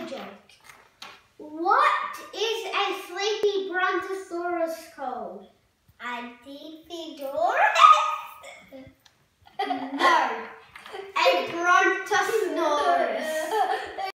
a joke. What is a sleepy brontosaurus called? A deep